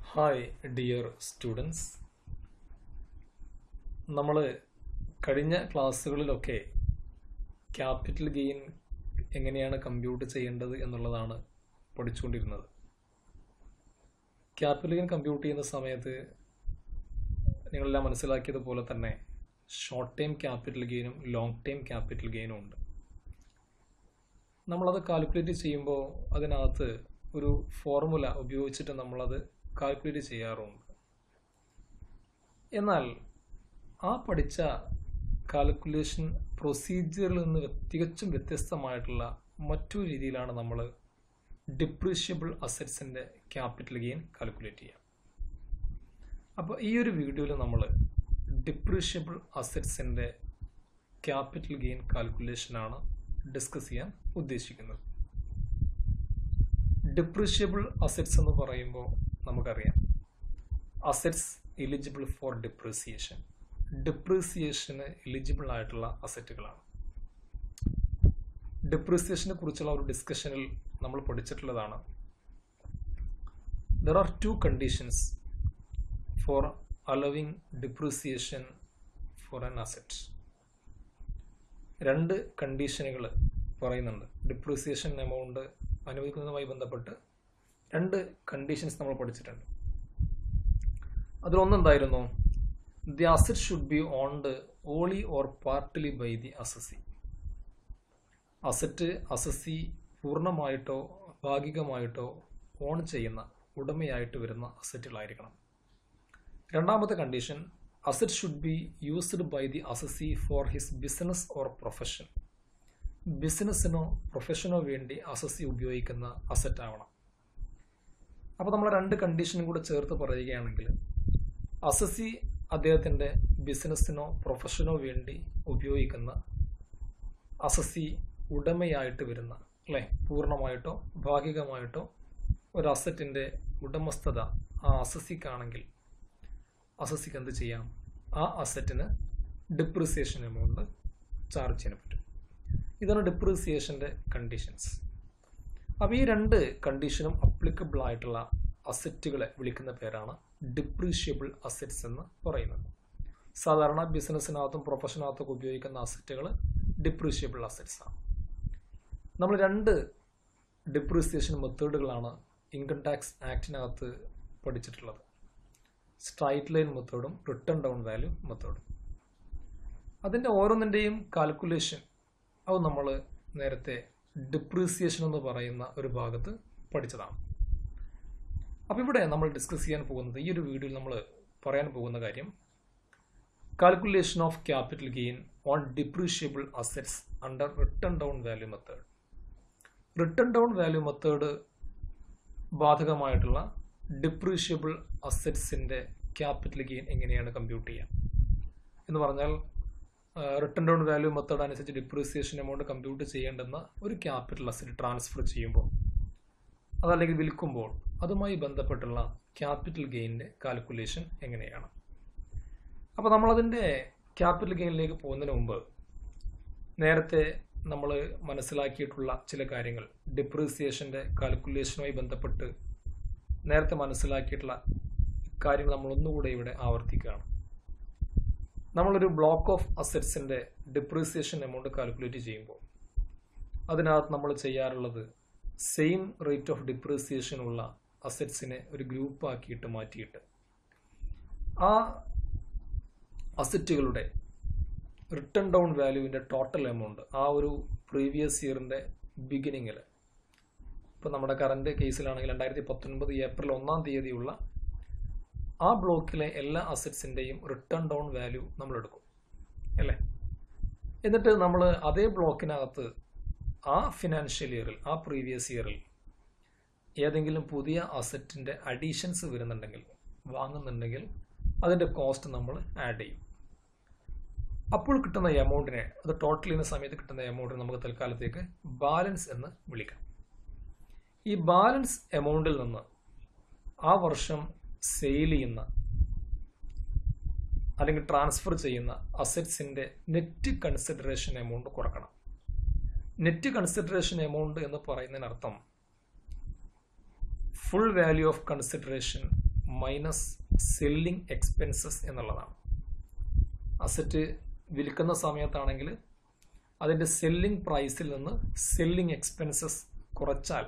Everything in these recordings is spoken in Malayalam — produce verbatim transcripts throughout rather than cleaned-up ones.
ഹായ് ഡിയർ സ്റ്റുഡൻസ്, നമ്മൾ കഴിഞ്ഞ ക്ലാസ്സുകളിലൊക്കെ ക്യാപിറ്റൽ ഗെയിൻ എങ്ങനെയാണ് കമ്പ്യൂട്ട് ചെയ്യേണ്ടത് എന്നുള്ളതാണ് പഠിച്ചുകൊണ്ടിരുന്നത്. ക്യാപിറ്റൽ ഗെയിൻ കമ്പ്യൂട്ട് ചെയ്യുന്ന സമയത്ത് നിങ്ങളെല്ലാം മനസ്സിലാക്കിയതുപോലെ തന്നെ ഷോർട്ട് ടൈം ക്യാപിറ്റൽ ഗെയിനും ലോങ് ടൈം ക്യാപിറ്റൽ ഗെയിനും ഉണ്ട്. നമ്മളത് കാൽക്കുലേറ്റ് ചെയ്യുമ്പോൾ അതിനകത്ത് ഒരു ഫോർമുല ഉപയോഗിച്ചിട്ട് നമ്മളത് കാൽക്കുലേറ്റ് ചെയ്യാറുണ്ട്. എന്നാൽ ആ പഠിച്ച കാൽക്കുലേഷൻ പ്രൊസീജിയറിൽ നിന്ന് തികച്ചും വ്യത്യസ്തമായിട്ടുള്ള മറ്റൊരു രീതിയിലാണ് നമ്മൾ ഡിപ്രീഷ്യബിൾ അസറ്റ്സിൻ്റെ ക്യാപിറ്റൽ ഗെയിൻ കാൽക്കുലേറ്റ് ചെയ്യുക. അപ്പോൾ ഈ ഒരു വീഡിയോയിൽ നമ്മൾ ഡിപ്രീഷ്യബിൾ അസറ്റ്സിൻ്റെ ക്യാപിറ്റൽ ഗെയിൻ കാൽക്കുലേഷനാണ് ഡിസ്കസ് ചെയ്യാൻ ഉദ്ദേശിക്കുന്നത്. ഡിപ്രീഷ്യബിൾ അസറ്റ്സ് എന്ന് പറയുമ്പോൾ നമുക്കറിയാം, അസറ്റ്സ് എലിജിബിൾ ഫോർ ഡിപ്രീസിയേഷൻ, ഡിപ്രീസിയേഷന് എലിജിബിൾ ആയിട്ടുള്ള അസറ്റുകളാണ്. ഡിപ്രീസിയേഷനെ കുറിച്ചുള്ള ഒരു ഡിസ്കഷനിൽ നമ്മൾ പഠിച്ചിട്ടുള്ളതാണ്, there are two conditions for allowing depreciation for an asset. രണ്ട് കണ്ടീഷനുകൾ പറയുന്നുണ്ട്. ഡിപ്രീസിയേഷൻ എമൗണ്ട് അനുവദിക്കുന്നതുമായി ബന്ധപ്പെട്ട് രണ്ട് കണ്ടീഷൻസ് നമ്മൾ പഠിച്ചിട്ടുണ്ട്. അതിലൊന്നെന്തായിരുന്നു? The asset should be owned only or partly by the assessee. Asset assessee പൂർണ്ണമായിട്ടോ ഭാഗികമായിട്ടോ ഓൺ ചെയ്യുന്ന ഉടമയായിട്ട് വരുന്ന അസറ്റുകളായിരിക്കണം. രണ്ടാമത്തെ condition, asset should be used by the assessee for his business or profession. ബിസിനസ്സിനോ പ്രൊഫഷനോ വേണ്ടി അസസി ഉപയോഗിക്കുന്ന അസറ്റ് ആവണം. അപ്പോൾ നമ്മൾ രണ്ട് കണ്ടീഷനും കൂടെ ചേർത്ത് പറയുകയാണെങ്കിൽ, അസസി അദ്ദേഹത്തിൻ്റെ ബിസിനസ്സിനോ പ്രൊഫഷനോ വേണ്ടി ഉപയോഗിക്കുന്ന അസസി ഉടമയായിട്ട് വരുന്ന, അല്ലേ, പൂർണ്ണമായിട്ടോ ഭാഗികമായിട്ടോ ഒരു അസറ്റിൻ്റെ ഉടമസ്ഥത ആ അസസിക്കാണെങ്കിൽ അസസിക്ക് എന്ത് ചെയ്യാം? ആ അസറ്റിന് ഡിപ്രീസിയേഷൻ എമൗണ്ട് ചാർജ് ചെയ്യാൻ പറ്റും. ഇതാണ് ഡിപ്രീസിയേഷൻ്റെ കണ്ടീഷൻസ്. അപ്പോൾ ഈ രണ്ട് കണ്ടീഷനും അപ്ലിക്കബിൾ ആയിട്ടുള്ള അസറ്റുകളെ വിളിക്കുന്ന പേരാണ് ഡിപ്രീഷ്യബിൾ അസറ്റ്സ് എന്ന് പറയുന്നത്. സാധാരണ ബിസിനസ്സിനകത്തും പ്രൊഫഷനകത്തും ഉപയോഗിക്കുന്ന അസറ്റുകൾ ഡിപ്രീഷ്യബിൾ അസറ്റ്സ് ആണ്. നമ്മൾ രണ്ട് ഡിപ്രീസിയേഷൻ മെത്തേഡുകളാണ് ഇൻകം ടാക്സ് ആക്ടിനകത്ത് പഠിച്ചിട്ടുള്ളത്, സ്ട്രൈറ്റ് ലൈൻ മെത്തേഡും റിട്ടേൺ ഡൗൺ വാല്യൂ മെത്തേഡും. അതിൻ്റെ ഓരോന്നിൻ്റെയും കാൽക്കുലേഷൻ അത് നമ്മൾ നേരത്തെ ഡിപ്രീസിയേഷൻ എന്ന് പറയുന്ന ഒരു ഭാഗത്ത് പഠിച്ചതാണ്. അപ്പോൾ ഇവിടെ നമ്മൾ ഡിസ്കസ് ചെയ്യാൻ പോകുന്നത്, ഈ ഒരു വീഡിയോയിൽ നമ്മൾ പറയാൻ പോകുന്ന കാര്യം, calculation of capital gain on depreciable assets under written down value method. Written down value method ബാധകമായിട്ടുള്ള ഡിപ്രീഷ്യബിൾ അസറ്റ്സിൻ്റെ ക്യാപിറ്റൽ ഗെയിൻ എങ്ങനെയാണ് കമ്പ്യൂട്ട് ചെയ്യുക എന്ന് പറഞ്ഞാൽ, റിട്ടേൺ ഡൗൺ വാല്യൂ മെത്തേഡ് അനുസരിച്ച് ഡിപ്രീസിയേഷൻ എമൗണ്ട് കമ്പ്യൂട്ട് ചെയ്യേണ്ടുന്ന ഒരു ക്യാപിറ്റൽ അസറ്റ് ട്രാൻസ്ഫർ ചെയ്യുമ്പോൾ, അതല്ലെങ്കിൽ വിൽക്കുമ്പോൾ, അതുമായി ബന്ധപ്പെട്ടുള്ള ക്യാപിറ്റൽ ഗെയിനിൻ്റെ കാൽക്കുലേഷൻ എങ്ങനെയാണ്. അപ്പോൾ നമ്മളതിൻ്റെ ക്യാപിറ്റൽ ഗെയിനിലേക്ക് പോകുന്നതിന് മുമ്പ് നേരത്തെ നമ്മൾ മനസ്സിലാക്കിയിട്ടുള്ള ചില കാര്യങ്ങൾ, ഡിപ്രീസിയേഷൻ്റെ കാൽക്കുലേഷനുമായി ബന്ധപ്പെട്ട് നേരത്തെ മനസ്സിലാക്കിയിട്ടുള്ള കാര്യങ്ങൾ നമ്മൾ ഒന്നുകൂടെ ഇവിടെ ആവർത്തിക്കുകയാണ്. നമ്മളൊരു ബ്ലോക്ക് ഓഫ് അസറ്റ്സിൻ്റെ ഡിപ്രീസിയേഷൻ എമൗണ്ട് കാൽക്കുലേറ്റ് ചെയ്യുമ്പോൾ അതിനകത്ത് നമ്മൾ ചെയ്യാറുള്ളത്, സെയിം റേറ്റ് ഓഫ് ഡിപ്രീസിയേഷൻ ഉള്ള അസറ്റ്സിനെ ഒരു ഗ്രൂപ്പ് ആക്കിയിട്ട് മാറ്റിയിട്ട് ആ അസറ്റുകളുടെ റിട്ടേൺ ഡൗൺ വാല്യൂവിൻ്റെ ടോട്ടൽ എമൗണ്ട് ആ ഒരു പ്രീവിയസ് ഇയറിൻ്റെ ബിഗിനിങ്ങിൽ, ഇപ്പോൾ നമ്മുടെ കറണ്ട് കേസിലാണെങ്കിൽ രണ്ടായിരത്തി പത്തൊൻപത് ഏപ്രിൽ ഒന്നാം തീയതിയുള്ള ആ ബ്ലോക്കിലെ എല്ലാ അസറ്റ്സിൻ്റെയും റിട്ടേൺ ഡൗൺ വാല്യൂ നമ്മൾ എടുക്കും, അല്ലേ. എന്നിട്ട് നമ്മൾ അതേ ബ്ലോക്കിനകത്ത് ആ ഫിനാൻഷ്യൽ ഇയറിൽ, ആ പ്രീവിയസ് ഇയറിൽ ഏതെങ്കിലും പുതിയ അസറ്റിൻ്റെ അഡീഷൻസ് വരുന്നുണ്ടെങ്കിൽ, വാങ്ങുന്നുണ്ടെങ്കിൽ അതിൻ്റെ കോസ്റ്റ് നമ്മൾ ആഡ് ചെയ്യും. അപ്പോൾ കിട്ടുന്ന എമൗണ്ടിനെ, അത് ടോട്ടൽ ചെയ്യുന്ന സമയത്ത് കിട്ടുന്ന എമൗണ്ടിനെ നമുക്ക് തൽക്കാലത്തേക്ക് ബാലൻസ് എന്ന് വിളിക്കാം. ഈ ബാലൻസ് എമൗണ്ടിൽ നിന്ന് ആ വർഷം സെയിൽ ചെയ്യുന്ന അല്ലെങ്കിൽ ട്രാൻസ്ഫർ ചെയ്യുന്ന അസറ്റ്സിൻ്റെ നെറ്റ് കൺസിഡറേഷൻ എമൗണ്ട് കുറക്കണം. നെറ്റ് കൺസിഡറേഷൻ എമൗണ്ട് എന്ന് പറയുന്നതിനർത്ഥം full value of consideration minus selling expenses എന്നുള്ളതാണ്. അസറ്റ് വിൽക്കുന്ന സമയത്താണെങ്കിൽ അതിൻ്റെ സെല്ലിംഗ് പ്രൈസിൽ നിന്ന് സെല്ലിംഗ് എക്സ്പെൻസസ് കുറച്ചാൽ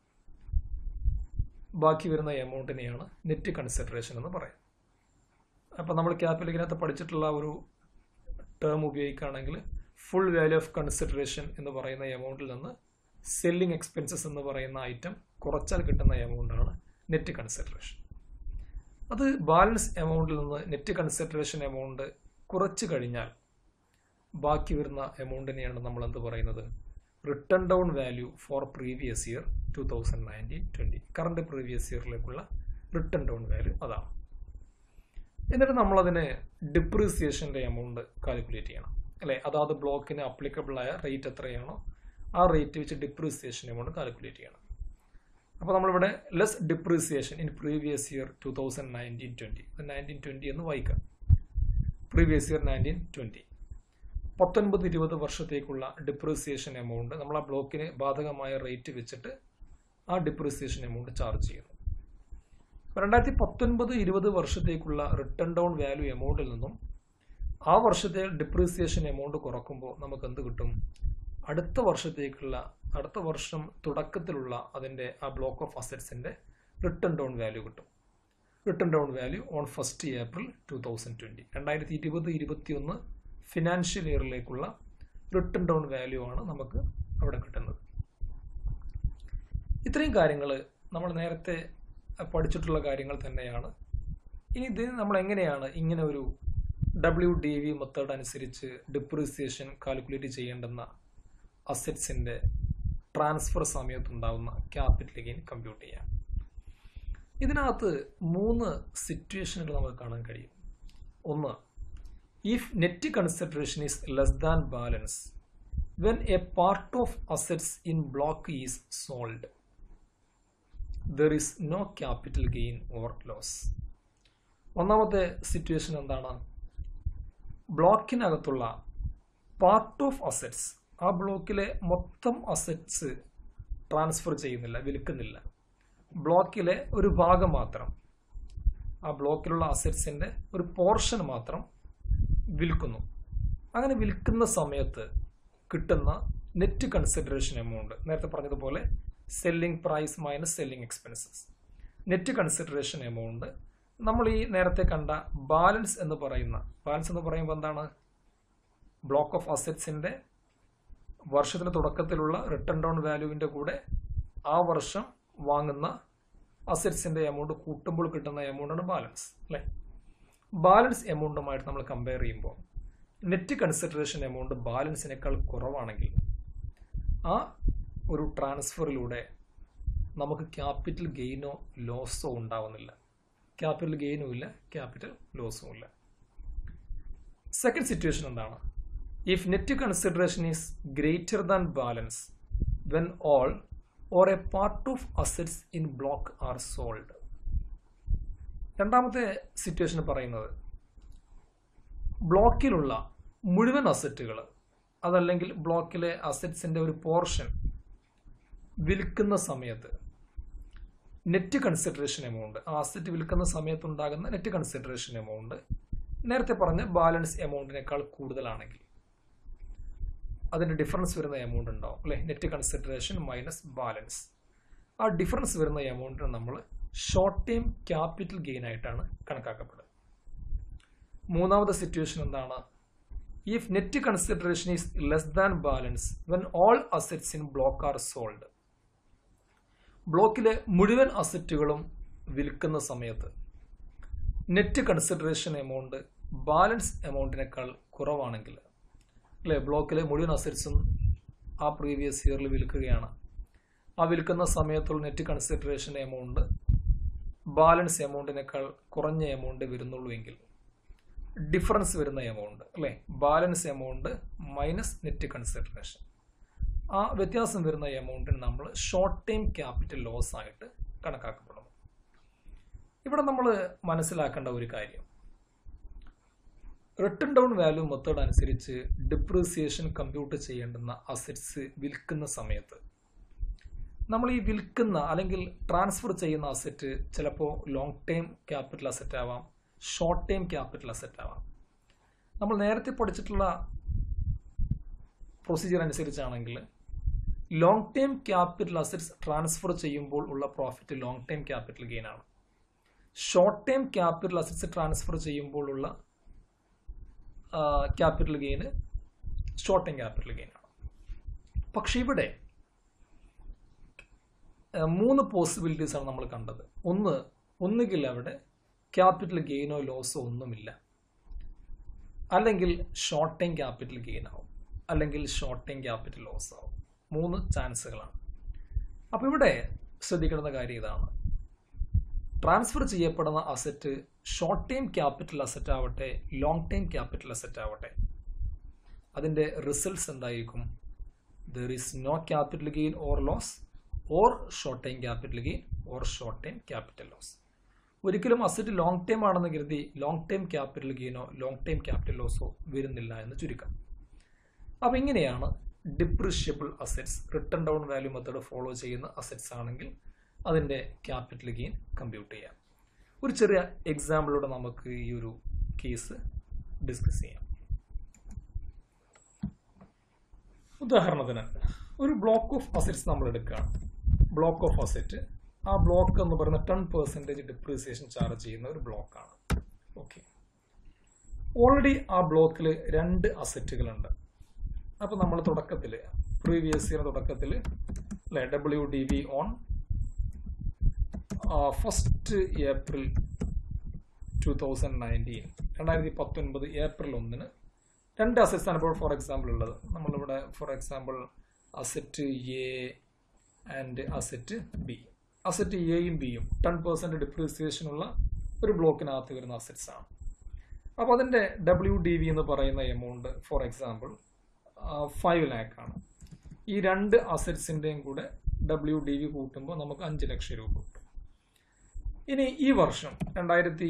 ബാക്കി വരുന്ന എമൗണ്ടിനെയാണ് നെറ്റ് കൺസിഡറേഷൻ എന്ന് പറയുന്നത്. അപ്പോൾ നമ്മൾ ക്യാപിറ്റലിനകത്ത് പഠിച്ചിട്ടുള്ള ഒരു ടേം ഉപയോഗിക്കുകയാണെങ്കിൽ ഫുൾ വാല്യൂ ഓഫ് കൺസിഡറേഷൻ എന്ന് പറയുന്ന എമൗണ്ടിൽ നിന്ന് സെല്ലിംഗ് എക്സ്പെൻസസ് എന്ന് പറയുന്ന ഐറ്റം കുറച്ചാൽ കിട്ടുന്ന എമൗണ്ടാണ് നെറ്റ് കൺസിഡറേഷൻ. അത് ബാലൻസ് എമൗണ്ടിൽ നിന്ന് നെറ്റ് കൺസിഡറേഷൻ എമൗണ്ട് കുറച്ച് കഴിഞ്ഞാൽ ബാക്കി വരുന്ന എമൗണ്ടിനെയാണ് നമ്മൾ എന്ത് പറയുന്നത്, written down value for previous year two thousand nineteen twenty current previous ഇയറിലേക്കുള്ള റിട്ടേൺ ഡൗൺ വാല്യൂ അതാണ്. എന്നിട്ട് നമ്മളതിന് ഡിപ്രീസിയേഷൻ്റെ എമൗണ്ട് കാൽക്കുലേറ്റ് ചെയ്യണം അല്ലേ. അതാത് ബ്ലോക്കിന് അപ്ലിക്കബിൾ ആയ റേറ്റ് എത്രയാണോ ആ റേറ്റ് വെച്ച് ഡിപ്രീസിയേഷൻ എമൗണ്ട് കാൽക്കുലേറ്റ് ചെയ്യണം. അപ്പോൾ നമ്മളിവിടെ less depreciation in previous year two thousand nineteen twenty nineteen twenty എന്ന് വായിക്കാം. പ്രീവിയസ് ഇയർ നയൻറ്റീൻ ട്വൻറ്റി പത്തൊൻപത് ഇരുപത് വർഷത്തേക്കുള്ള ഡിപ്രീസിയേഷൻ എമൗണ്ട് നമ്മൾ ആ ബ്ലോക്കിന് ബാധകമായ റേറ്റ് വെച്ചിട്ട് ആ ഡിപ്രീസിയേഷൻ എമൗണ്ട് ചാർജ് ചെയ്യുന്നു. രണ്ടായിരത്തി പത്തൊൻപത് ഇരുപത് വർഷത്തേക്കുള്ള റിട്ടേൺ ഡൗൺ വാല്യൂ എമൗണ്ടിൽ നിന്നും ആ വർഷത്തെ ഡിപ്രീസിയേഷൻ എമൗണ്ട് കുറക്കുമ്പോൾ നമുക്ക് എന്ത് കിട്ടും, അടുത്ത വർഷത്തേക്കുള്ള അടുത്ത വർഷം തുടക്കത്തിലുള്ള അതിൻ്റെ ആ ബ്ലോക്ക് ഓഫ് അസറ്റ്സിൻ്റെ റിട്ടേൺ ഡൗൺ വാല്യൂ കിട്ടും. Written down value on first April two thousand twenty രണ്ടായിരത്തി ഇരുപത് ഇരുപത്തി ഒന്ന് ഫിനാൻഷ്യൽ ഇയറിലേക്കുള്ള റിട്ടേൺ ഡൗൺ വാല്യൂ ആണ് നമുക്ക് അവിടെ കിട്ടുന്നത്. ഇത്രയും കാര്യങ്ങൾ നമ്മൾ നേരത്തെ പഠിച്ചിട്ടുള്ള കാര്യങ്ങൾ തന്നെയാണ്. ഇനി ഇത് നമ്മൾ എങ്ങനെയാണ് ഇങ്ങനെ ഒരു ഡബ്ല്യു ഡി വി മെത്തേഡ് അനുസരിച്ച് ഡിപ്രീസിയേഷൻ കാൽക്കുലേറ്റ് ചെയ്യേണ്ടുന്ന അസറ്റ്സിൻ്റെ ട്രാൻസ്ഫർ സമയത്തുണ്ടാകുന്ന ക്യാപിറ്റൽ ഗെയിൻ കമ്പ്യൂട്ട് ചെയ്യാം. ഇതിനകത്ത് മൂന്ന് സിറ്റുവേഷനുകൾ നമുക്ക് കാണാൻ കഴിയും. ഒന്ന്, if net consideration is less than balance when a part of assets in block is sold there is no capital gain or loss. ഒന്നാമത്തെ സിറ്റുവേഷൻ എന്താണ്, ബ്ലോക്കിനകത്തുള്ള പാർട്ട് ഓഫ് അസറ്റ്സ് ആ ബ്ലോക്കിലെ മൊത്തം അസറ്റ്സ് ട്രാൻസ്ഫർ ചെയ്യുന്നില്ല, വിൽക്കുന്നില്ല. ബ്ലോക്കിലെ ഒരു ഭാഗം മാത്രം, ആ ബ്ലോക്കിലുള്ള അസറ്റ്സിൻ്റെ ഒരു പോർഷൻ മാത്രം വിൽക്കുന്നു. അങ്ങനെ വിൽക്കുന്ന സമയത്ത് കിട്ടുന്ന നെറ്റ് കൺസിഡറേഷൻ എമൗണ്ട് നേരത്തെ പറഞ്ഞതുപോലെ selling price minus selling expenses. Net consideration amount നമ്മൾ ഈ നേരത്തെ കണ്ട ബാലൻസ് എന്ന് പറയുന്ന ബാലൻസ് എന്ന് പറയുമ്പോൾ എന്താണ്, ബ്ലോക്ക് ഓഫ് അസറ്റ്സിൻ്റെ വർഷത്തിൻ്റെ തുടക്കത്തിലുള്ള റിട്ടേൺ ഡൗൺ വാല്യൂവിൻ്റെ കൂടെ ആ വർഷം വാങ്ങുന്ന അസറ്റ്സിൻ്റെ എമൗണ്ട് കൂട്ടുമ്പോൾ കിട്ടുന്ന എമൗണ്ടാണ് ബാലൻസ് അല്ലേ. ബാലൻസ് എമൗണ്ടുമായിട്ട് നമ്മൾ കമ്പയർ ചെയ്യുമ്പോൾ നെറ്റ് കൺസിഡറേഷൻ എമൗണ്ട് ബാലൻസിനേക്കാൾ കുറവാണെങ്കിൽ ആ ഒരു ട്രാൻസ്ഫറിലൂടെ നമുക്ക് ക്യാപിറ്റൽ ഗെയിനോ ലോസോ ഉണ്ടാവുന്നില്ല. ക്യാപിറ്റൽ ഗെയിനും ഇല്ല, ക്യാപിറ്റൽ ലോസും ഇല്ല. സെക്കൻഡ് സിറ്റുവേഷൻ എന്താണ്, if net consideration is greater than balance when all or a part of assets in block are sold. രണ്ടാമത്തെ സിറ്റുവേഷൻ പറയുന്നത് ബ്ലോക്കിലുള്ള മുഴുവൻ അസറ്റുകൾ അതല്ലെങ്കിൽ ബ്ലോക്കിലെ അസറ്റ്സിൻ്റെ ഒരു പോർഷൻ വിൽക്കുന്ന സമയത്ത് നെറ്റ് കൺസിഡറേഷൻ എമൗണ്ട്, ആ അസറ്റ് വിൽക്കുന്ന സമയത്തുണ്ടാകുന്ന നെറ്റ് കൺസിഡറേഷൻ എമൗണ്ട് നേരത്തെ പറഞ്ഞ ബാലൻസ് എമൗണ്ടിനേക്കാൾ കൂടുതലാണെങ്കിൽ അതിൻ്റെ ഡിഫറൻസ് വരുന്ന എമൗണ്ട് ഉണ്ടാവും അല്ലേ. നെറ്റ് കൺസിഡറേഷൻ മൈനസ് ബാലൻസ്, ആ ഡിഫറൻസ് വരുന്ന എമൗണ്ടിന് നമ്മൾ ഷോർട്ട് ടൈം ക്യാപിറ്റൽ ഗെയിൻ ആയിട്ടാണ് കണക്കാക്കപ്പെടുന്നത്. മൂന്നാമത്തെ സിറ്റുവേഷൻ എന്താണ്, if net consideration is less than balance when all assets in block are sold. ബ്ലോക്കിലെ മുഴുവൻ അസറ്റുകളും വിൽക്കുന്ന സമയത്ത് നെറ്റ് കൺസിഡറേഷൻ എമൗണ്ട് ബാലൻസ് എമൗണ്ടിനേക്കാൾ കുറവാണെങ്കിൽ അല്ലേ, ബ്ലോക്കിലെ മുഴുവൻ അസറ്റ്സും ആ പ്രീവിയസ് ഇയറിൽ വിൽക്കുകയാണ്, ആ വിൽക്കുന്ന സമയത്തുള്ള നെറ്റ് കൺസിഡറേഷൻ എമൗണ്ട് ബാലൻസ് എമൗണ്ടിനേക്കാൾ കുറഞ്ഞ എമൗണ്ട് വരുന്നുള്ളൂ എങ്കിൽ ഡിഫറൻസ് വരുന്ന എമൗണ്ട് അല്ലേ, balance amount minus net consideration, ആ വ്യത്യാസം വരുന്ന എമൗണ്ടിന് നമ്മൾ ഷോർട്ട് ടൈം ക്യാപിറ്റൽ ലോസ് ആയിട്ട് കണക്കാക്കപ്പെടുന്നു. ഇവിടെ നമ്മൾ മനസ്സിലാക്കേണ്ട ഒരു കാര്യം, റിട്ടേൺ ഡൗൺ വാല്യൂ മെത്തേഡ് അനുസരിച്ച് ഡിപ്രീസിയേഷൻ കമ്പ്യൂട്ട് ചെയ്യേണ്ടുന്ന അസറ്റ്സ് വിൽക്കുന്ന സമയത്ത് നമ്മൾ ഈ വിൽക്കുന്ന അല്ലെങ്കിൽ ട്രാൻസ്ഫർ ചെയ്യുന്ന അസറ്റ് ചിലപ്പോൾ ലോങ് ടൈം ക്യാപിറ്റൽ അസറ്റ് ആവാം, ഷോർട്ട് ടൈം ക്യാപിറ്റൽ അസറ്റ് ആവാം. നമ്മൾ നേരത്തെ പഠിച്ചിട്ടുള്ള പ്രൊസീജിയർ അനുസരിച്ചാണെങ്കിൽ long time capital assets transfer ചെയ്യുമ്പോൾ ഉള്ള profit long time capital gain ആണ്. Short time capital assets transfer ചെയ്യുമ്പോൾ ഉള്ള ക്യാപിറ്റൽ ഗെയിന് ഷോർട്ട് ടൈം ക്യാപിറ്റൽ ഗെയിൻ ആണ്. പക്ഷെ ഇവിടെ മൂന്ന് പോസിബിലിറ്റീസ് ആണ് നമ്മൾ കണ്ടത്. ഒന്ന് ഒന്നുകിൽ അവിടെ ക്യാപിറ്റൽ ഗെയിനോ ലോസോ ഒന്നുമില്ല, അല്ലെങ്കിൽ ഷോർട്ട് ടൈം ക്യാപിറ്റൽ ഗെയിൻ ആവും, അല്ലെങ്കിൽ ഷോർട്ട് ടൈം ക്യാപിറ്റൽ ലോസ് ആവും. മൂന്ന് ചാൻസുകളാണ്. അപ്പോൾ ഇവിടെ ശ്രദ്ധിക്കേണ്ട കാര്യം ഇതാണ്, ട്രാൻസ്ഫർ ചെയ്യപ്പെടുന്ന asset short time capital asset ആവട്ടെ, ലോങ് ടൈം ക്യാപിറ്റൽ അസറ്റ് ആവട്ടെ, അതിൻ്റെ റിസൾട്ട്സ് എന്തായിരിക്കും? There is no capital gain or loss, or short time capital gain or short time capital loss. ഒരിക്കലും അസറ്റ് ലോങ് ടൈം ആണെന്ന് കരുതി ലോങ് ടൈം ക്യാപിറ്റൽ ഗെയിനോ ലോങ് ടൈം ക്യാപിറ്റൽ ലോസോ വരുന്നില്ല എന്ന് ചുരുക്കം. അപ്പം ഇങ്ങനെയാണ് depreciable assets written down value method follow ചെയ്യുന്ന അസറ്റ്സ് ആണെങ്കിൽ അതിൻ്റെ ക്യാപിറ്റൽ ഗെയിൻ കമ്പ്യൂട്ട് ചെയ്യാം. ഒരു ചെറിയ എക്സാമ്പിളിലൂടെ നമുക്ക് ഈ ഒരു കേസ് ഡിസ്കസ് ചെയ്യാം. ഉദാഹരണത്തിന് ഒരു ബ്ലോക്ക് ഓഫ് അസറ്റ്സ് നമ്മൾ എടുക്കുകയാണ്. ബ്ലോക്ക് ഓഫ് അസറ്റ്, ആ ബ്ലോക്ക് എന്ന് പറയുന്ന ടെൻ പെർസെൻറ്റേജ് ഡിപ്രീസിയേഷൻ ചാർജ് ചെയ്യുന്ന ഒരു ബ്ലോക്കാണ്. ഓക്കെ, ഓൾറെഡി ആ ബ്ലോക്കിൽ രണ്ട് അസറ്റുകളുണ്ട്. അപ്പോൾ നമ്മൾ തുടക്കത്തിൽ പ്രീവിയസ് ഇയർ തുടക്കത്തിൽ അല്ലെ W D V on first April two thousand nineteen രണ്ടായിരത്തി പത്തൊൻപത് ഏപ്രിൽ ഒന്നിന് രണ്ട് അസറ്റ്സ് ആണ് ഇപ്പോൾ ഫോർ എക്സാമ്പിൾ ഉള്ളത്. നമ്മളിവിടെ for example asset A and asset B. Asset എയും ബിയും ടെൻ പെർസെൻറ്റ് ഡിപ്രീസിയേഷൻ ഉള്ള ഒരു ബ്ലോക്കിനകത്ത് വരുന്ന അസറ്റ്സ് ആണ്. അപ്പോൾ അതിൻ്റെ ഡബ്ല്യു ഡി വി എന്ന് പറയുന്ന amount for example five lakh ആണ്. ഈ രണ്ട് അസറ്റ്സിൻ്റെയും കൂടെ ഡബ്ല്യു ഡി വി കൂട്ടുമ്പോൾ നമുക്ക് അഞ്ച് ലക്ഷം രൂപ കിട്ടും. ഇനി ഈ വർഷം രണ്ടായിരത്തി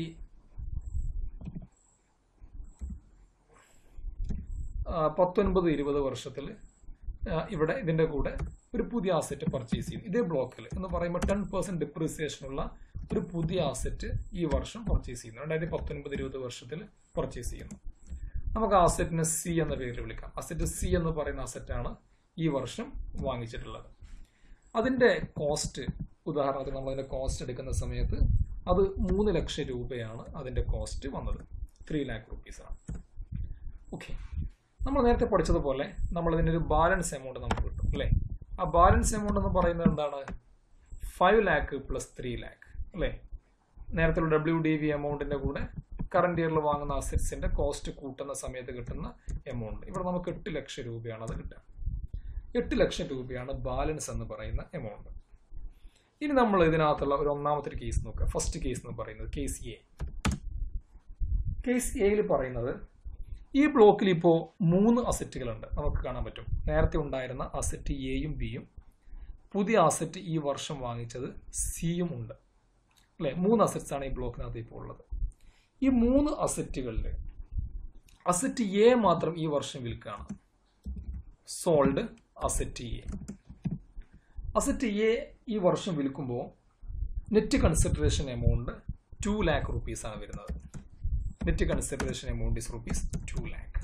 പത്തൊൻപത് ഇരുപത് വർഷത്തിൽ ഇവിടെ ഇതിൻ്റെ കൂടെ ഒരു പുതിയ അസറ്റ് പർച്ചേസ് ചെയ്യും. ഇതേ ബ്ലോക്കിൽ എന്ന് പറയുമ്പോൾ ടെൻ പെർസെൻറ്റ് ഡിപ്രീസിയേഷനുള്ള ഒരു പുതിയ അസറ്റ് ഈ വർഷം പർച്ചേസ് ചെയ്യുന്നു. രണ്ടായിരത്തി പത്തൊൻപത് ഇരുപത് വർഷത്തിൽ പർച്ചേസ് ചെയ്യുന്നു. നമുക്ക് ആ അസറ്റിനെ സി എന്ന പേരിൽ വിളിക്കാം. അസറ്റ് സി എന്ന് പറയുന്ന അസറ്റാണ് ഈ വർഷം വാങ്ങിച്ചിട്ടുള്ളത്. അതിൻ്റെ കോസ്റ്റ്, ഉദാഹരണത്തിന് നമ്മൾ അതിൻ്റെ കോസ്റ്റ് എടുക്കുന്ന സമയത്ത് അത് മൂന്ന് ലക്ഷം രൂപയാണ് അതിൻ്റെ കോസ്റ്റ് വന്നത്. ത്രീ ലാക്ക് റുപ്പീസാണ്. ഓക്കെ, നമ്മൾ നേരത്തെ പഠിച്ചതുപോലെ നമ്മൾ ഇതിൻ്റെ ഒരു ബാലൻസ് എമൗണ്ട് നമുക്ക് കിട്ടും അല്ലേ? ആ ബാലൻസ് എമൗണ്ട് എന്ന് പറയുന്നത് എന്താണ്? Five lakh plus three lakh അല്ലേ? നേരത്തെ ഡബ്ല്യു ഡി വി എമൗണ്ടിൻ്റെ കൂടെ കറണ്ട് ഇയറിൽ വാങ്ങുന്ന അസറ്റ്സിൻ്റെ കോസ്റ്റ് കൂട്ടുന്ന സമയത്ത് കിട്ടുന്ന എമൗണ്ട്. ഇവിടെ നമുക്ക് എട്ട് ലക്ഷം രൂപയാണ് അത് കിട്ടുക. എട്ട് ലക്ഷം രൂപയാണ് ബാലൻസ് എന്ന് പറയുന്ന എമൗണ്ട്. ഇനി നമ്മൾ ഇതിനകത്തുള്ള ഒരു ഒന്നാമത്തെ ഒരു കേസ് നോക്കുക. ഫസ്റ്റ് കേസ് എന്ന് പറയുന്നത് കേസ് എ. കേസ് എയിൽ പറയുന്നത് ഈ ബ്ലോക്കിൽ ഇപ്പോൾ മൂന്ന് അസറ്റുകളുണ്ട്, നമുക്ക് കാണാൻ പറ്റും. നേരത്തെ ഉണ്ടായിരുന്ന അസറ്റ് എയും ബിയും, പുതിയ അസറ്റ് ഈ വർഷം വാങ്ങിച്ചത് സിയും ഉണ്ട് അല്ലേ? മൂന്ന് അസറ്റ്സ് ആണ് ഈ ബ്ലോക്കിനകത്ത് ഇപ്പോൾ ഉള്ളത്. ഈ മൂന്ന് അസറ്റുകളിൽ അസറ്റ് എ മാത്രം ഈ വർഷം വിൽക്കുകയാണ്. Sold asset A. Asset A ഈ വർഷം വിൽക്കുമ്പോൾ net consideration amount two lakh rupees ആണ് വരുന്നത്. Net consideration amount is rupees two lakh.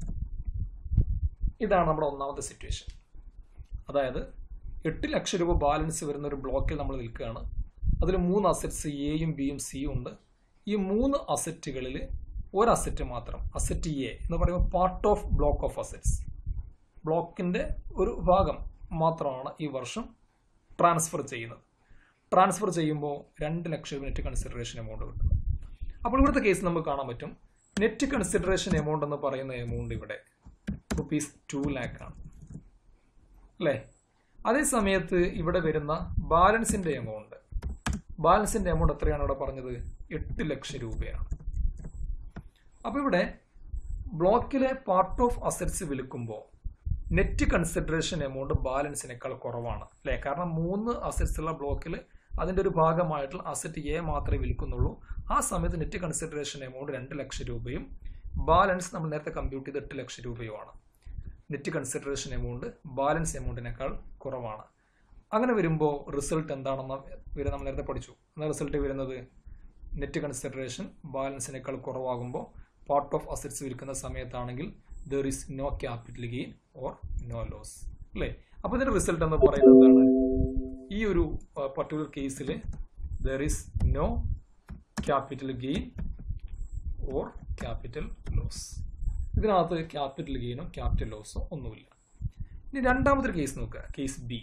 ഇതാണ് നമ്മുടെ ഒന്നാമത്തെ സിറ്റുവേഷൻ. അതായത് എട്ട് ലക്ഷം രൂപ ബാലൻസ് വരുന്ന ഒരു ബ്ലോക്കിൽ നമ്മൾ നിൽക്കുകയാണ്. അതിൽ മൂന്ന് അസറ്റ്സ് എയും ബിയും സിയും ഉണ്ട്. ഈ മൂന്ന് അസറ്റുകളിൽ ഒരു അസറ്റ് മാത്രം, അസറ്റ് എ എന്ന് പറയുമ്പോൾ part of block of assets, ബ്ലോക്കിൻ്റെ ഒരു ഭാഗം മാത്രമാണ് ഈ വർഷം ട്രാൻസ്ഫർ ചെയ്യുന്നത്. ട്രാൻസ്ഫർ ചെയ്യുമ്പോൾ രണ്ട് ലക്ഷം രൂപ നെറ്റ് കൺസിഡറേഷൻ എമൗണ്ട് കിട്ടുന്നു. അപ്പോൾ ഇവിടുത്തെ കേസ് നമുക്ക് കാണാൻ പറ്റും, നെറ്റ് കൺസിഡറേഷൻ എമൗണ്ട് എന്ന് പറയുന്ന എമൗണ്ട് ഇവിടെ റുപ്പീസ് ടു ലാക്ക് ആണ് അല്ലേ? അതേ സമയത്ത് ഇവിടെ വരുന്ന ബാലൻസിന്റെ എമൗണ്ട്, ബാലൻസിന്റെ എമൗണ്ട് എത്രയാണ് ഇവിടെ പറഞ്ഞത്? എട്ട് ലക്ഷം രൂപയാണ്. അപ്പോൾ ഇവിടെ ബ്ലോക്കിലെ പാർട്ട് ഓഫ് അസറ്റ്സ് വിൽക്കുമ്പോൾ നെറ്റ് കൺസിഡറേഷൻ എമൗണ്ട് ബാലൻസിനേക്കാൾ കുറവാണ് അല്ലേ? കാരണം മൂന്ന് അസറ്റ്സ് ഉള്ള ബ്ലോക്കിൽ അതിൻ്റെ ഒരു ഭാഗമായിട്ടുള്ള അസറ്റ് എ മാത്രമേ വിൽക്കുന്നുള്ളൂ. ആ സമയത്ത് നെറ്റ് കൺസിഡറേഷൻ എമൗണ്ട് രണ്ട് ലക്ഷം രൂപയും ബാലൻസ് നമ്മൾ നേരത്തെ കമ്പ്യൂട്ട് ചെയ്ത് എട്ട് ലക്ഷം രൂപയുമാണ്. നെറ്റ് കൺസിഡറേഷൻ എമൗണ്ട് ബാലൻസ് എമൗണ്ടിനേക്കാൾ കുറവാണ്. അങ്ങനെ വരുമ്പോൾ റിസൾട്ട് എന്താണെന്ന് വരെ നമ്മൾ നേരത്തെ പഠിച്ചു. എന്നാൽ റിസൾട്ട് വരുന്നത് നെറ്റ് കൺസിഡറേഷൻ ബാലൻസിനേക്കാൾ കുറവാകുമ്പോൾ പാർട്ട് ഓഫ് അസറ്റ്സ് വിൽക്കുന്ന സമയത്താണെങ്കിൽ there is no capital gain or no loss അല്ലേ. അപ്പോൾ ഇതിന്റെ റിസൾട്ട് എന്ന് പറയുന്നത് എന്താണ്? ഈ ഒരു പർട്ടിക്കുലർ കേസിൽ there is no capital gain or capital loss. ഇതിനകത്ത് ക്യാപിറ്റൽ ഗെയിനോ ക്യാപിറ്റൽ ലോസോ ഒന്നുമില്ല. ഇനി രണ്ടാമത്തെ കേസ് നോക്കുക, കേസ് ബി.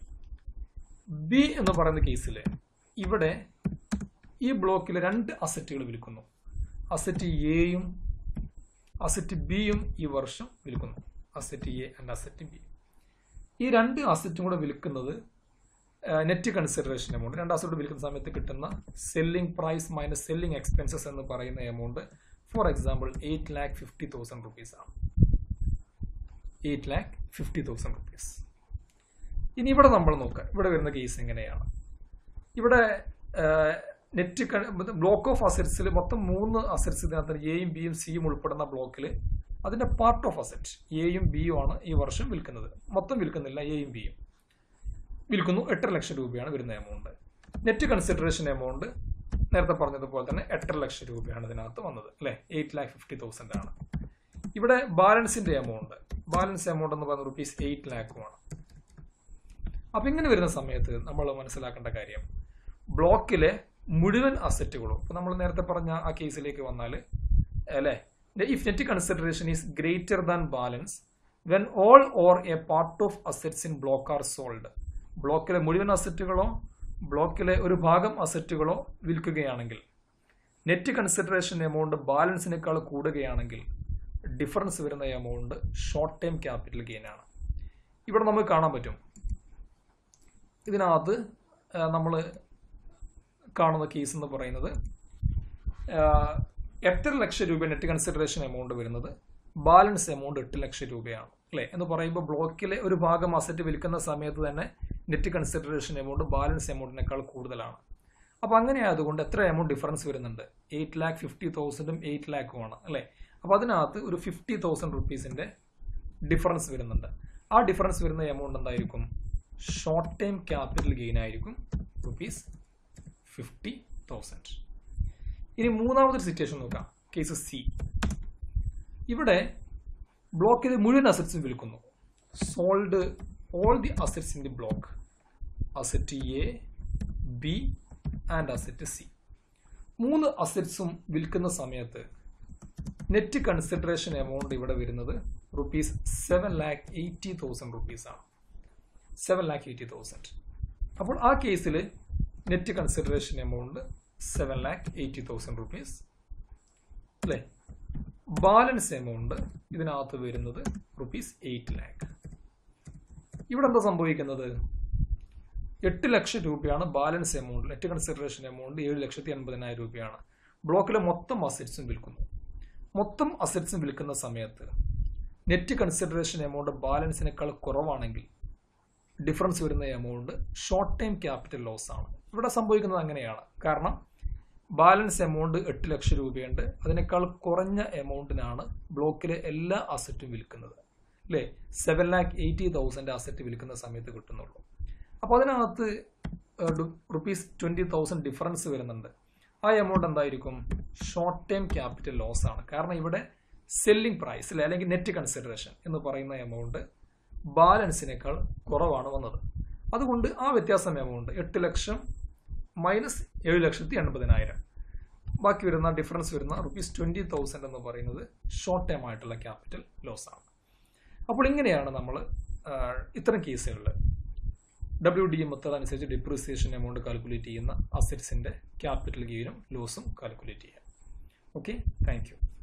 ബി എന്ന് പറയുന്ന കേസിൽ ഇവിടെ ഈ ബ്ലോക്കിൽ രണ്ട് അസറ്റുകൾ വിൽക്കുന്നു. അസറ്റ് എയും അസറ്റ് ബിയും ഈ വർഷം വിൽക്കുന്നു. Asset A and asset B. ഈ രണ്ട് അസറ്റും കൂടെ വിൽക്കുന്നത് നെറ്റ് കൺസിഡറേഷൻ എമൗണ്ട്, രണ്ട് അസറ്റ് വിൽക്കുന്ന സമയത്ത് കിട്ടുന്ന selling price minus selling expenses എന്ന് പറയുന്ന amount for example eight lakh fifty thousand rupees ആണ്. Eight lakh fifty thousand rupees. ഇനി ഇവിടെ നമ്മൾ നോക്കുക, ഇവിടെ വരുന്ന കേസ് എങ്ങനെയാണ്? ഇവിടെ നെറ്റ് ബ്ലോക്ക് ഓഫ് അസറ്റ്സിൽ മൊത്തം മൂന്ന് അസറ്റ്സ് ഇതിനകത്ത് എയും ബിയും സിയും ഉൾപ്പെടുന്ന ബ്ലോക്കിൽ അതിന്റെ പാർട്ട് ഓഫ് അസറ്റ് എയും ബിയും ആണ് ഈ വർഷം വിൽക്കുന്നത്. മൊത്തം വിൽക്കുന്നില്ല, എയും ബിയും വിൽക്കുന്നു. എട്ടര ലക്ഷം രൂപയാണ് വരുന്ന എമൗണ്ട്. നെറ്റ് കൺസിഡറേഷൻ എമൗണ്ട് നേരത്തെ പറഞ്ഞതുപോലെ തന്നെ എട്ടര ലക്ഷം രൂപയാണ് ഇതിനകത്ത് വന്നത് അല്ലെ. എയ്റ്റ് ലാക്ക് ഫിഫ്റ്റി തൗസൻഡ് ആണ്. ഇവിടെ ബാലൻസിന്റെ എമൗണ്ട് ബാലൻസ് എമൗണ്ട് എന്ന് പറയുന്നത് റുപ്പീസ് എയ്റ്റ് ലാക്കുമാണ്. അപ്പൊ ഇങ്ങനെ വരുന്ന സമയത്ത് നമ്മൾ മനസ്സിലാക്കേണ്ട കാര്യം, ബ്ലോക്കിലെ മുഴുവൻ അസറ്റുകളും ഇപ്പൊ നമ്മൾ നേരത്തെ പറഞ്ഞ ആ കേസിലേക്ക് വന്നാൽ അല്ലെ, if net consideration is greater than balance when all or a part of assets in block are sold. ബ്ലോക്കിലെ മുഴുവൻ അസറ്റുകളോ ബ്ലോക്കിലെ ഒരു ഭാഗം അസറ്റുകളോ വിൽക്കുകയാണെങ്കിൽ നെറ്റ് കൺസിഡറേഷൻ എമൗണ്ട് ബാലൻസിനേക്കാൾ കൂടുകയാണെങ്കിൽ ഡിഫറൻസ് വരുന്ന amount short time capital gain ആണ്. ഇവിടെ നമുക്ക് കാണാൻ പറ്റും, ഇതിനകത്ത് നമ്മൾ കാണുന്ന കേസ് എന്ന് പറയുന്നത് എട്ടര ലക്ഷം രൂപ നെറ്റ് കൺസിഡറേഷൻ എമൗണ്ട് വരുന്നത്, ബാലൻസ് എമൗണ്ട് എട്ട് ലക്ഷം രൂപയാണ് അല്ലെ. എന്ന് പറയുമ്പോൾ ബ്ലോക്കിലെ ഒരു ഭാഗം അസറ്റ് വിൽക്കുന്ന സമയത്ത് തന്നെ നെറ്റ് കൺസിഡറേഷൻ എമൗണ്ട് ബാലൻസ് എമൗണ്ടിനേക്കാൾ കൂടുതലാണ്. അപ്പൊ അങ്ങനെ ആയതുകൊണ്ട് എത്ര എമൗണ്ട് ഡിഫറൻസ് വരുന്നുണ്ട്? എയ്റ്റ് ലാക്ക് ഫിഫ്റ്റി തൗസൻഡും എയ്റ്റ് ലാക്കും ആണ് അല്ലെ. അപ്പൊ അതിനകത്ത് ഒരു ഫിഫ്റ്റി തൗസൻഡ് റുപ്പീസിന്റെ ഡിഫറൻസ് വരുന്നുണ്ട്. ആ ഡിഫറൻസ് വരുന്ന എമൗണ്ട് എന്തായിരിക്കും? ഷോർട്ട് ടൈം ക്യാപിറ്റൽ ഗെയിൻ ആയിരിക്കും, റുപ്പീസ് ഫിഫ്റ്റി തൗസൻഡ്. ഇനി മൂന്നാമതൊരു സിറ്റുവേഷൻ നോക്കാം, കേസ് സി. ഇവിടെ ബ്ലോക്കിൽ മുഴുവൻ അസറ്റ്സും വിൽക്കുന്നു. Sold all the assets in the block, asset A, B and asset C. മൂന്ന് അസറ്റ്സും വിൽക്കുന്ന സമയത്ത് നെറ്റ് കൺസിഡറേഷൻ എമൗണ്ട് ഇവിടെ വരുന്നത് rupees seven lakh eighty thousand rupees ആണ്. Seven lakh eighty thousand. അപ്പോൾ ആ കേസിൽ net consideration amount seven lakh eighty thousand rupees അല്ലേ. ബാലൻസ് എമൗണ്ട് ഇതിനകത്ത് വരുന്നത് റുപ്പീസ് എയ്റ്റ് ലാക്ക്. ഇവിടെ എന്താ സംഭവിക്കുന്നത്? എട്ട് ലക്ഷം രൂപയാണ് balance amount. Net consideration amount ഏഴ് ലക്ഷത്തി എൺപതിനായിരം രൂപയാണ്. ബ്ലോക്കിലെ മൊത്തം അസറ്റ്സും വിൽക്കുന്നു. മൊത്തം അസറ്റ്സും വിൽക്കുന്ന സമയത്ത് നെറ്റ് കൺസിഡറേഷൻ എമൗണ്ട് ബാലൻസിനേക്കാൾ കുറവാണെങ്കിൽ ഡിഫറൻസ് വരുന്ന amount short time capital loss ആണ്. ഇവിടെ സംഭവിക്കുന്നത് അങ്ങനെയാണ്. കാരണം ബാലൻസ് എമൗണ്ട് എട്ട് ലക്ഷം രൂപയുണ്ട്, അതിനേക്കാൾ കുറഞ്ഞ എമൗണ്ടിനാണ് ബ്ലോക്കിലെ എല്ലാ അസറ്റും വിൽക്കുന്നത് അല്ലേ. Seven lakh eighty thousand asset വിൽക്കുന്ന സമയത്ത് കിട്ടുന്നുള്ളൂ. അപ്പൊ അതിനകത്ത് റുപ്പീസ് ട്വന്റി തൗസൻഡ് ഡിഫറൻസ് വരുന്നുണ്ട്. ആ എമൗണ്ട് എന്തായിരിക്കും? ഷോർട്ട് ടൈം ക്യാപിറ്റൽ ലോസ് ആണ്. കാരണം ഇവിടെ സെല്ലിംഗ് പ്രൈസ് അല്ലെ അല്ലെങ്കിൽ നെറ്റ് കൺസിഡറേഷൻ എന്ന് പറയുന്ന എമൗണ്ട് ബാലൻസിനേക്കാൾ കുറവാണ് വന്നത്. അതുകൊണ്ട് ആ വ്യത്യാസം എമൗണ്ട് എട്ട് ലക്ഷം മൈനസ് ഏഴ് ലക്ഷത്തി എൺപതിനായിരം, ബാക്കി വരുന്ന ഡിഫറൻസ് വരുന്ന റുപ്പീസ് ട്വന്റി തൗസൻഡ് എന്ന് പറയുന്നത് ഷോർട്ട് ടൈം ആയിട്ടുള്ള ക്യാപിറ്റൽ ലോസ് ആണ്. അപ്പോൾ ഇങ്ങനെയാണ് നമ്മൾ ഇത്തരം കേസുകളിൽ ഡബ്ല്യു ഡി മെത്തേഡ് അനുസരിച്ച് ഡിപ്രീസിയേഷൻ എമൗണ്ട് കാൽക്കുലേറ്റ് ചെയ്യുന്ന അസറ്റ്സിന്റെ ക്യാപിറ്റൽ ഗെയിനും ലോസും കാൽക്കുലേറ്റ് ചെയ്യാം. Okay, thank U.